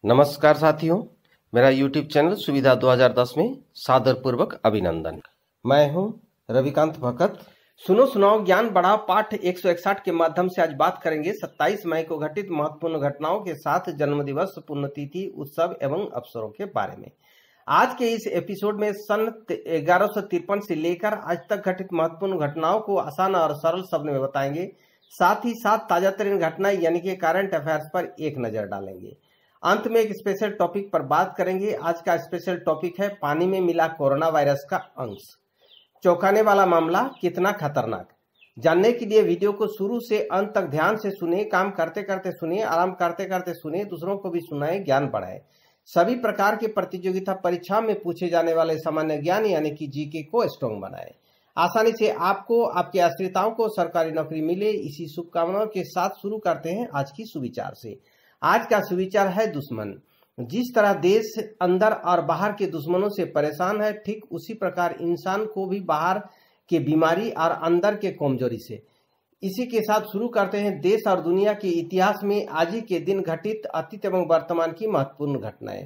नमस्कार साथियों, मेरा YouTube चैनल सुविधा 2010 में सादर पूर्वक अभिनंदन। मैं हूं रविकांत भगत। सुनो सुनाओ ज्ञान बढ़ाओ पाठ 161 के माध्यम से आज बात करेंगे 27 मई को घटित महत्वपूर्ण घटनाओं के साथ जन्मदिवस, पुण्यतिथि, उत्सव एवं अवसरों के बारे में। आज के इस एपिसोड में सन 1153 से लेकर आज तक घटित महत्वपूर्ण घटनाओं को आसान और सरल शब्द में बताएंगे। साथ ही साथ ताजा तरीन घटनाएं यानी कि करंट अफेयर्स पर एक नजर डालेंगे। अंत में एक स्पेशल टॉपिक पर बात करेंगे। आज का स्पेशल टॉपिक है पानी में मिला कोरोना वायरस का अंश। चौंकाने वाला मामला कितना खतरनाक। जानने के लिए वीडियो को शुरू से अंत तक ध्यान से सुने, काम करते करते सुने, आराम करते करते सुने, दूसरों को भी सुनाए, ज्ञान बढ़ाए। सभी प्रकार की प्रतियोगिता परीक्षा में पूछे जाने वाले सामान्य ज्ञान यानी कि जीके को स्ट्रॉन्ग बनाए। आसानी से आपको, आपके आश्रिताओं को सरकारी नौकरी मिले, इसी शुभकामनाओं के साथ शुरू करते हैं आज की सुविचार से। आज का सुविचार है दुश्मन। जिस तरह देश अंदर और बाहर के दुश्मनों से परेशान है, ठीक उसी प्रकार इंसान को भी बाहर के बीमारी और अंदर के कमजोरी से। इसी के साथ शुरू करते हैं देश और दुनिया के इतिहास में आज ही के दिन घटित अतीत एवं वर्तमान की महत्वपूर्ण घटनाएं।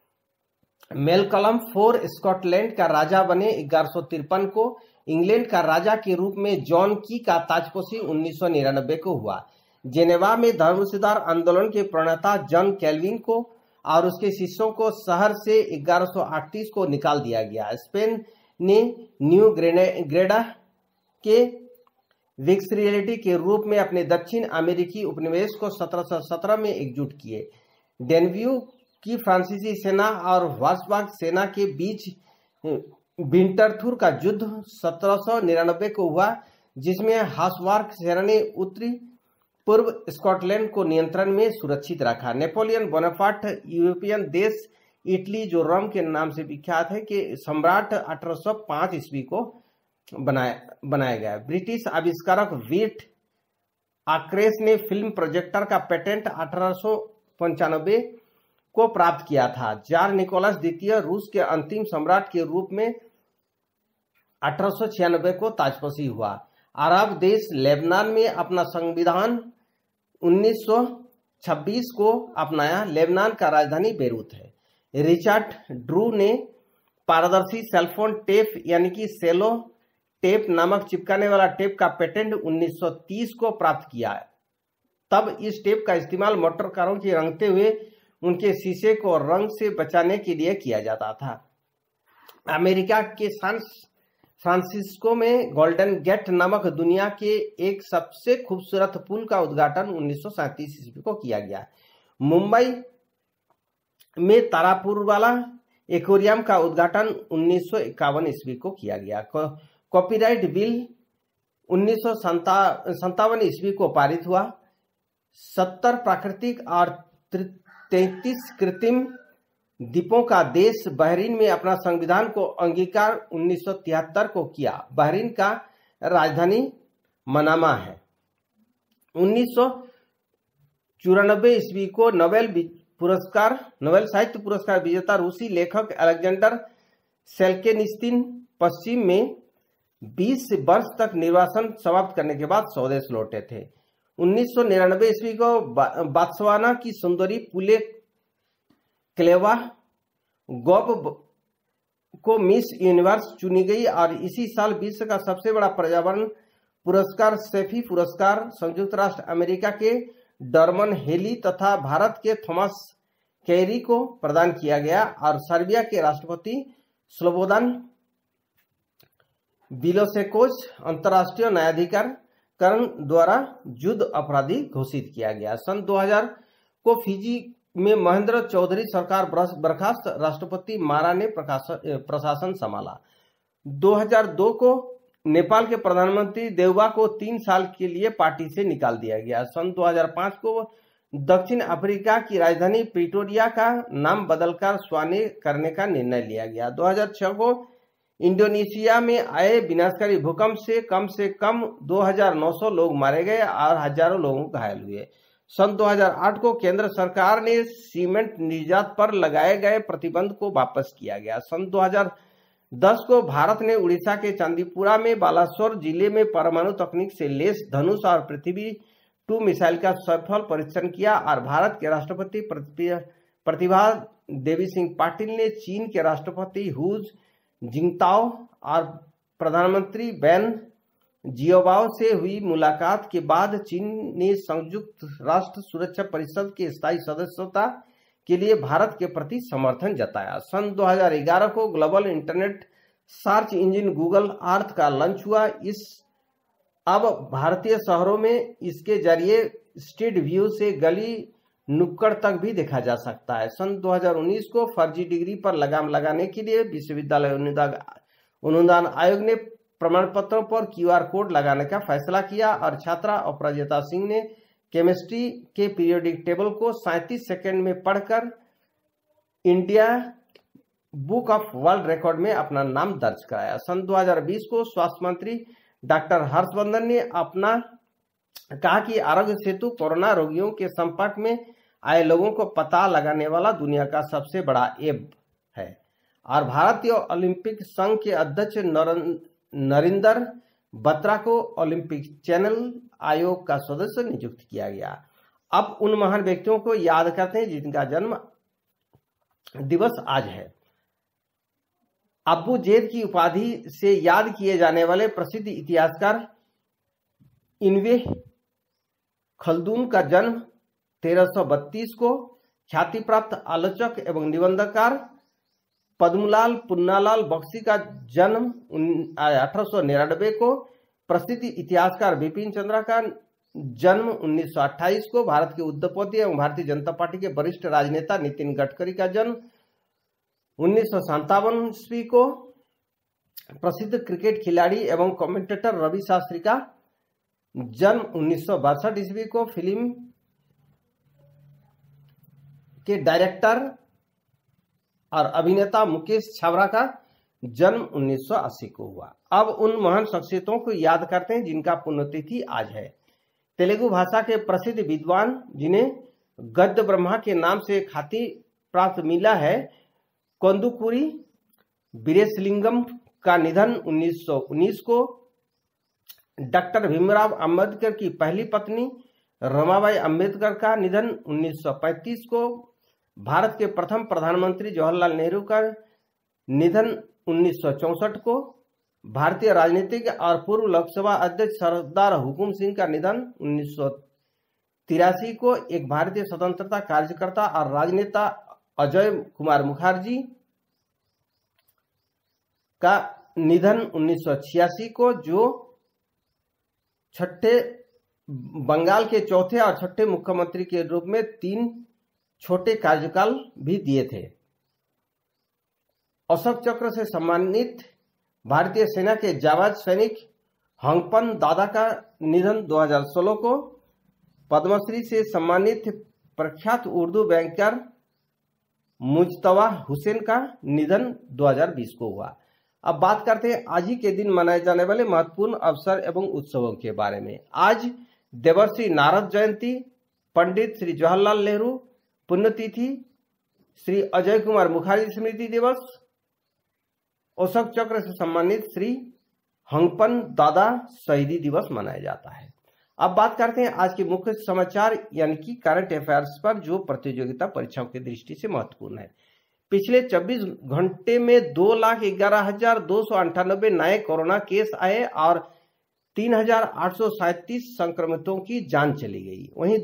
मेलकलम फोर स्कॉटलैंड का राजा बने 1153 को। इंग्लैंड का राजा के रूप में जॉन की का ताजपोशी 1999 को हुआ। जेनेवा में धर्म सुधार आंदोलन के प्रणेता जॉन कैल्विन को और उसके शिष्यों को शहर से 1138 को निकाल दिया गया। स्पेन ने न्यू ग्रेनेडा के विक्सरियलिटी के रूप में अपने दक्षिण अमेरिकी उपनिवेश को 1717 में एकजुट किए। डेनव्यू की फ्रांसीसी सेना और वासबाग सेना के बीच विंटरथुर का युद्ध 1799 को हुआ, जिसमें हासवार्क सेना ने उत्तरी पूर्व स्कॉटलैंड को नियंत्रण में सुरक्षित रखा। नेपोलियन बोनापार्ट यूरोपियन देश इटली, जो रोम के नाम से विख्यात है, के सम्राट 1805 ईस्वी को बनाया गया। ब्रिटिश आविष्कारक वीट आक्रेस ने फिल्म प्रोजेक्टर का पेटेंट 1895 को प्राप्त किया था। जार निकोलस द्वितीय रूस के अंतिम सम्राट के रूप में 1896 को ताजपोशी हुआ। अरब देश लेबनान में अपना संविधान 1926 को अपनाया। लेबनान का राजधानी बेरूत है। रिचर्ड ड्रू ने पारदर्शी सेलफोन टेप यानी कि सेलो टेप नामक चिपकाने वाला टेप का पेटेंट 1930 को प्राप्त किया। तब इस टेप का इस्तेमाल मोटर कारों की रंगते हुए उनके शीशे को रंग से बचाने के लिए किया जाता था। अमेरिका के सैन फ्रांसिस्को में गोल्डन गेट नामक दुनिया के एक सबसे खूबसूरत पुल का उद्घाटन 1937 ईस्वी को किया गया। मुंबई में तारापुर वाला एक्वेरियम का उद्घाटन 1951 ईस्वी को किया गया। कॉपीराइट बिल 1957 ईस्वी को पारित हुआ। 70 प्राकृतिक और 33 कृत्रिम द्वीपों का देश बहरीन में अपना संविधान को अंगीकार 1973 को किया। बहरीन का राजधानी मनामा है। 1994 ईस्वी को नोबेल साहित्य पुरस्कार विजेता रूसी लेखक अलेक्जेंडर सेल्केनिस्तिन पश्चिम में 20 वर्ष तक निर्वासन समाप्त करने के बाद स्वदेश लौटे थे। 1999 ईस्वी को बात्सवाना की सुंदरी पुले क्लेवा गोप को मिस यूनिवर्स चुनी गई और इसी साल विश्व का सबसे बड़ा पर्यावरण पुरस्कार सेफी पुरस्कार संयुक्त राष्ट्र अमेरिका के डरमन हेली तथा भारत के थॉमस कैरी को प्रदान किया गया और सर्बिया के राष्ट्रपति स्लोबोदान बिलोसेकोच अंतर्राष्ट्रीय न्यायाधिकरण द्वारा युद्ध अपराधी घोषित किया गया। सन 2000 को फिजी में महेंद्र चौधरी सरकार बर्खास्त, राष्ट्रपति मारा ने प्रशासन संभाला। 2002 को नेपाल के प्रधानमंत्री देउबा को 3 साल के लिए पार्टी से निकाल दिया गया। सन 2005 को दक्षिण अफ्रीका की राजधानी प्रिटोरिया का नाम बदलकर स्वाने करने का निर्णय लिया गया। 2006 को इंडोनेशिया में आए विनाशकारी भूकंप से कम 2900 लोग मारे गए और हजारों लोग घायल हुए। सन 2008 को केंद्र सरकार ने सीमेंट निर्यात पर लगाए गए प्रतिबंध को वापस किया गया। सन 2010 को भारत ने उड़ीसा के चांदीपुरा में बालासोर जिले में परमाणु तकनीक से लैस धनुष और पृथ्वी 2 मिसाइल का सफल परीक्षण किया और भारत के राष्ट्रपति प्रतिभा देवी सिंह पाटिल ने चीन के राष्ट्रपति हू जिंगताओ और प्रधानमंत्री बेन जिओबाओ से हुई मुलाकात के बाद चीन ने संयुक्त राष्ट्र सुरक्षा परिषद के स्थायी सदस्यता के लिए भारत के प्रति समर्थन जताया। सन 2011 को global internet search engine Google Earth का लॉन्च हुआ। अब भारतीय शहरों में इसके जरिए स्ट्रीट व्यू से गली नुक्कड़ तक भी देखा जा सकता है। सन 2019 को फर्जी डिग्री पर लगाम लगाने के लिए विश्वविद्यालय अनुदान आयोग ने प्रमाण पत्रों पर QR कोड लगाने का फैसला किया और छात्रा अपराजिता सिंह ने केमिस्ट्री के पीरियोडिक टेबल को 37 सेकंड में पढ़कर India book of world record में अपना नाम दर्ज कराया। सन 2020 को स्वास्थ्य मंत्री डॉक्टर हर्षवर्धन ने कहा कि आरोग्य सेतु कोरोना रोगियों के संपर्क में आए लोगों को पता लगाने वाला दुनिया का सबसे बड़ा ऐप है और भारतीय ओलंपिक संघ के अध्यक्ष नरेंद्र बत्रा को ओलंपिक चैनल आयोग का सदस्य नियुक्त किया गया। अब उन महान व्यक्तियों को याद करते हैं जिनका जन्म दिवस आज है। अब्बू जेद की उपाधि से याद किए जाने वाले प्रसिद्ध इतिहासकार इब्न खल्दून का जन्म 1332 को, ख्याति प्राप्त आलोचक एवं निबंधकार पद्मलाल पुन्नालाल बख्शी का जन्म 1899 को, प्रसिद्ध इतिहासकार बिपिन चंद्रा का जन्म 1928 को, भारत के उद्योगपति एवं भारतीय जनता पार्टी के वरिष्ठ राजनेता नितिन गडकरी का जन्म 1957 ईस्वी को, प्रसिद्ध क्रिकेट खिलाड़ी एवं कमेंटेटर रवि शास्त्री का जन्म 1962 ईस्वी को, फिल्म के डायरेक्टर और अभिनेता मुकेश छाबड़ा का जन्म 1980 को हुआ। अब उन महान शख्सियतों को याद करते हैं जिनका पुण्यतिथि आज है। तेलुगु भाषा के प्रसिद्ध विद्वान जिन्हें गद्य ब्रह्मा के नाम से ख्याति प्राप्त मिला है, कंदुकुरी वीरेशलिंगम का निधन 1919 को, डॉक्टर भीमराव अंबेडकर की पहली पत्नी रमाबाई अंबेडकर का निधन 1935 को, भारत के प्रथम प्रधानमंत्री जवाहरलाल नेहरू का निधन 1964 को, भारतीय राजनीतिक और पूर्व लोकसभा अध्यक्ष सरदार हुकुम सिंह का निधन 1983 को, एक भारतीय स्वतंत्रता कार्यकर्ता और राजनेता अजय कुमार मुखर्जी का निधन 1986 को, जो बंगाल के चौथे और छठे मुख्यमंत्री के रूप में 3 छोटे कार्यकाल भी दिए थे। अशोक चक्र से सम्मानित भारतीय सेना के जाबाज सैनिक हंगपन दादा का निधन 2016 को, पद्मश्री से सम्मानित प्रख्यात उर्दू बैंकर मुजतबा हुसैन का निधन 2020 को हुआ। अब बात करते हैं आज ही के दिन मनाए जाने वाले महत्वपूर्ण अवसर एवं उत्सवों के बारे में। आज देवर्षि नारद जयंती, पंडित श्री जवाहरलाल नेहरू पुण्यतिथि, श्री अजय कुमार मुखर्जी स्मृति दिवस, अशोक चक्र से सम्मानित श्री हंगपन दादा शहीदी दिवस मनाया जाता है। अब बात करते हैं आज के मुख्य समाचार यानी कि करंट अफेयर्स पर, जो प्रतियोगिता परीक्षाओं की दृष्टि से महत्वपूर्ण है। पिछले 24 घंटे में 2,11,298 नए कोरोना केस आए और 3,837 संक्रमितों की जान चली गई। वहीं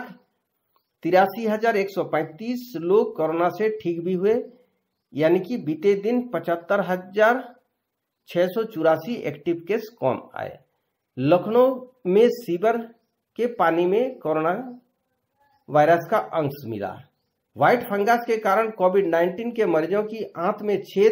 2,83,135 लोग कोरोना से ठीक भी हुए, यानी कि बीते दिन 75,684 एक्टिव केस कम आए। लखनऊ में सीवर के पानी में कोरोना वायरस का अंश मिला। व्हाइट फंगस के कारण कोविड-19 के मरीजों की आंत में छेद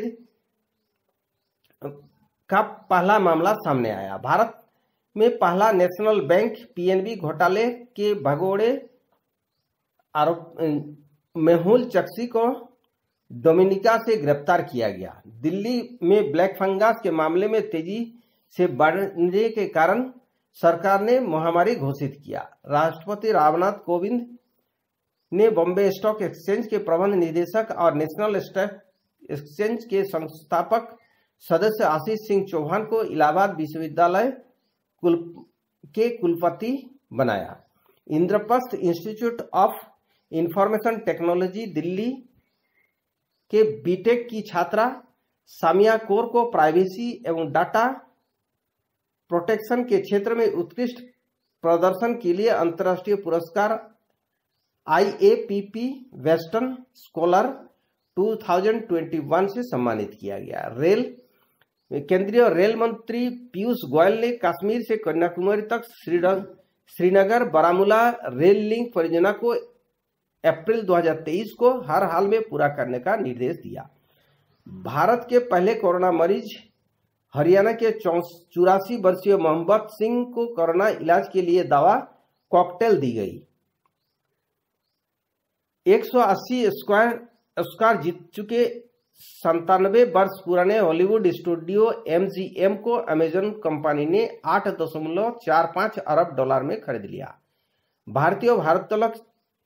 का पहला मामला सामने आया। भारत में पहला नेशनल बैंक PNB घोटाले के भगोड़े आरोप मेहुल चोकसी को डोमिनिका से गिरफ्तार किया गया। दिल्ली में ब्लैक फंगस के मामले में तेजी से बढ़ने के कारण सरकार ने महामारी घोषित किया। राष्ट्रपति रामनाथ कोविंद ने बॉम्बे स्टॉक एक्सचेंज के प्रबंध निदेशक और नेशनल स्टॉक एक्सचेंज के संस्थापक सदस्य आशीष सिंह चौहान को इलाहाबाद विश्वविद्यालय के कुलपति बनाया। Indraprastha institute of information technology Delhi के बीटेक की छात्रा सामिया कौर को प्राइवेसी एवं डाटा प्रोटेक्शन के क्षेत्र में उत्कृष्ट प्रदर्शन के लिए अंतर्राष्ट्रीय पुरस्कार IAPP वेस्टर्न स्कॉलर 2021 से सम्मानित किया गया। केंद्रीय रेल मंत्री पीयूष गोयल ने कश्मीर से कन्याकुमारी तक श्रीनगर बारामूला रेल लिंक परियोजना को अप्रैल 2023 को हर हाल में पूरा करने का निर्देश दिया। भारत के पहले कोरोना मरीज हरियाणा के 84 वर्षीय मोहम्मद सिंह को कोरोना इलाज के लिए दवा कॉकटेल दी गई। 180 ऑस्कार जीत चुके 97 वर्ष पुराने हॉलीवुड स्टूडियो MGM को अमेजन कंपनी ने 8.45 अरब डॉलर में खरीद लिया। भारतीय भारोत्तोलक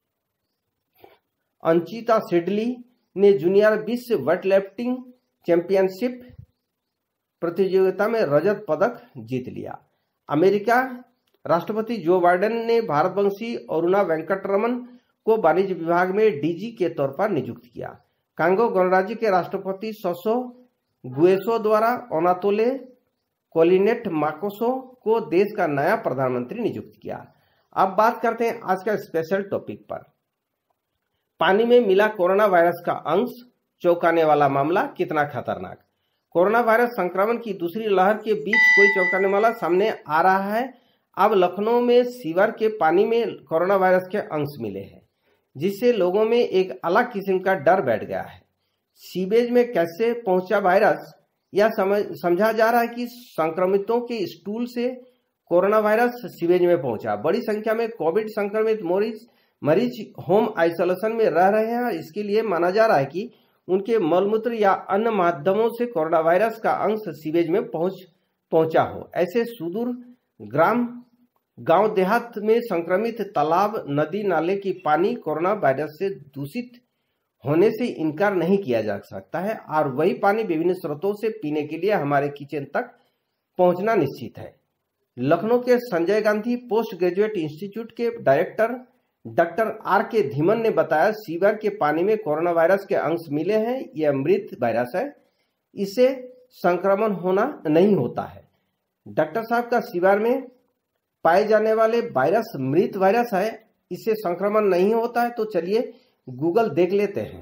अंचिता सिडली ने जूनियर विश्व वेटलिफ्टिंग चैंपियनशिप प्रतियोगिता में रजत पदक जीत लिया। अमेरिका राष्ट्रपति जो बाइडेन ने भारतवंशी अरुणा वेंकटरमन को वाणिज्य विभाग में DG के तौर पर नियुक्त किया। कांगो गणराज्य के राष्ट्रपति सोसो गुएसो द्वारा ओनातोले कोलिनेट माकोसो को देश का नया प्रधानमंत्री नियुक्त किया। अब बात करते हैं आज का स्पेशल टॉपिक पर। पानी में मिला कोरोना वायरस का अंश, चौंकाने वाला मामला, कितना खतरनाक। कोरोना वायरस संक्रमण की दूसरी लहर के बीच कोई चौंकाने वाला सामने आ रहा है। अब लखनऊ में सीवर के पानी में कोरोना वायरस के अंश मिले हैं, जिससे लोगों में एक अलग किस्म का डर बैठ गया है। सीवेज में कैसे पहुंचा वायरस, यह समझा जा रहा है कि संक्रमितों के स्टूल से कोरोना वायरस सीवेज में पहुंचा। बड़ी संख्या में कोविड संक्रमित मरीज होम आइसोलेशन में रह रहे हैं। इसके लिए माना जा रहा है कि उनके मलमूत्र या अन्य माध्यमों से कोरोना वायरस का अंश सीवेज में पहुंचा हो। ऐसे सुदूर गांव देहात में संक्रमित तालाब, नदी नाले की पानी कोरोना वायरस से दूषित होने से इनकार नहीं किया जा सकता है, और वही पानी विभिन्न स्रोतों से पीने के लिए हमारे किचन तक पहुंचना निश्चित है। लखनऊ के Sanjay Gandhi post graduate institute के डायरेक्टर डॉक्टर RK धीमन ने बताया, सीवर के पानी में कोरोना वायरस के अंश मिले हैं। यह मृत वायरस है, इससे संक्रमण नहीं होता है। डॉक्टर साहब का सीवर में पाए जाने वाले वायरस मृत वायरस है, इससे संक्रमण नहीं होता है। तो चलिए गूगल देख लेते हैं।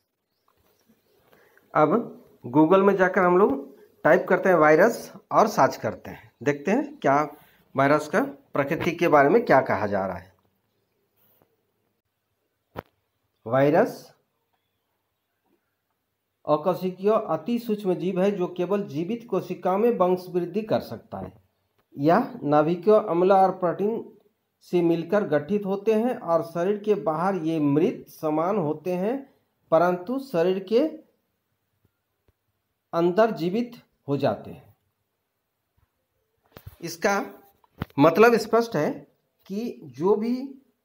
अब गूगल में जाकर हम लोग टाइप करते हैं वायरस और सर्च करते हैं, देखते हैं क्या वायरस का प्रकृति के बारे में क्या कहा जा रहा है। वायरस अकोशिकीय अति सूक्ष्म जीव है जो केवल जीवित कोशिकाओं में वंशवृद्धि कर सकता है। यह नाभिकीय अम्ल और प्रोटीन से मिलकर गठित होते हैं और शरीर के बाहर ये मृत समान होते हैं, परंतु शरीर के अंदर जीवित हो जाते हैं। इसका मतलब स्पष्ट है कि जो भी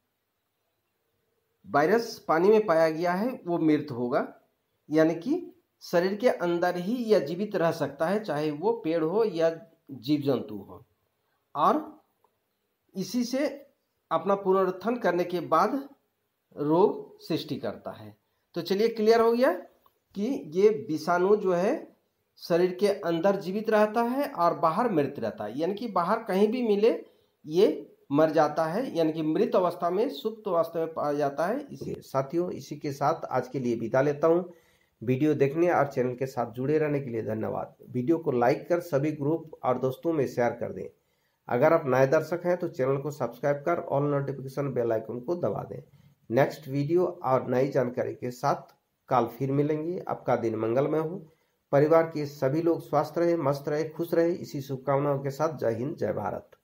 वायरस पानी में पाया गया है वो मृत होगा, यानी कि शरीर के अंदर ही यह जीवित रह सकता है, चाहे वो पेड़ हो या जीव जंतु हो, और इसी से अपना पुनरुत्थान करने के बाद रोग सृष्टि करता है। तो चलिए क्लियर हो गया कि ये विषाणु जो है शरीर के अंदर जीवित रहता है और बाहर मृत रहता है, यानी कि बाहर कहीं भी मिले ये मर जाता है, यानी कि मृत अवस्था में, सुप्त अवस्था में पाया जाता है। इसी साथियों, इसी के साथ आज के लिए विदा लेता हूं। वीडियो देखने और चैनल के साथ जुड़े रहने के लिए धन्यवाद। वीडियो को लाइक कर सभी ग्रुप और दोस्तों में शेयर कर दें। अगर आप नए दर्शक हैं तो चैनल को सब्सक्राइब कर ऑल नोटिफिकेशन बेल आइकन को दबा दें। नेक्स्ट वीडियो और नई जानकारी के साथ कल फिर मिलेंगे। आपका दिन मंगलमय हो। परिवार के सभी लोग स्वस्थ रहे, मस्त रहे, खुश रहे, इसी शुभकामनाओं के साथ जय हिंद, जय भारत।